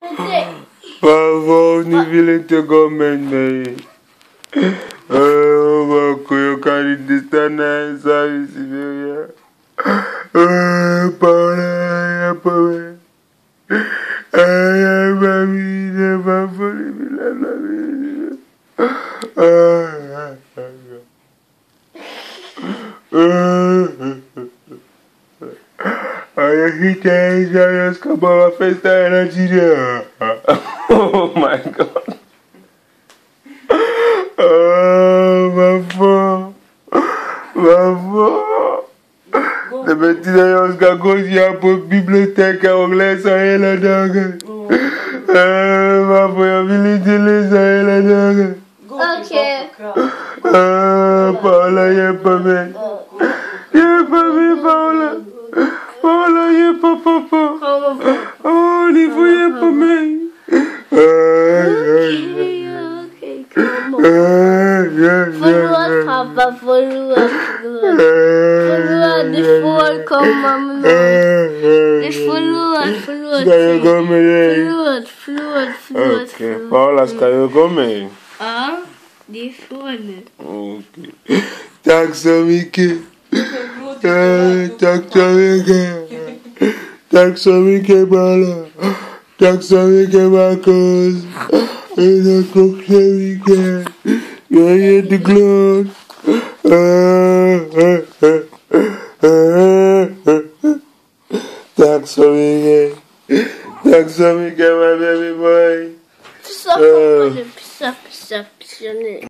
Vovô, ni vile te gomen me. Wako yo kari distana sabi Siberia. Paula ya pome. Ay, mami, ne va por la mami. Ay, agita ya escapaba a festa de la China. Oh my God. Vovô. Le petit d'ailleurs, ce gars pour bibliothèque anglaise, ça est la dingue. Vovô, il y a les ça est la dingue. Ok. Paula, il n'y a pas bien. Il n'y a pas bien, Paula. Paula, il n'y a pas papa. Oh, il faut y a pas bien. Okay, come on. Förlåt pappa, förlåt. Det får komma med det förlåt. Ska jag gå med dig? Förlåt. Okej, Paula, ska jag gå med dig? Ja, det får nu. Okej. Tack så mycket. Tack så mycket. Tack så mycket, Paula. Tack så mycket, Marcus. Tack så mycket. Jag är jätteglad. Tack så mycket. Tack så mycket, my baby boy. Pissa nu.